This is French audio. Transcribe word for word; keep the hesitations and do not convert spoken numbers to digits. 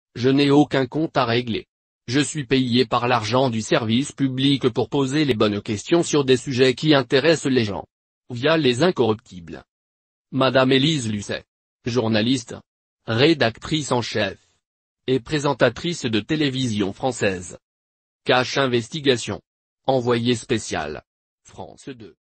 Je n'ai aucun compte à régler. Je suis payé par l'argent du service public pour poser les bonnes questions sur des sujets qui intéressent les gens. Via Les Incorruptibles. Madame Élise Lucet. Journaliste. Rédactrice en chef. Et présentatrice de télévision française. Cache Investigation. Envoyé spécial. France deux.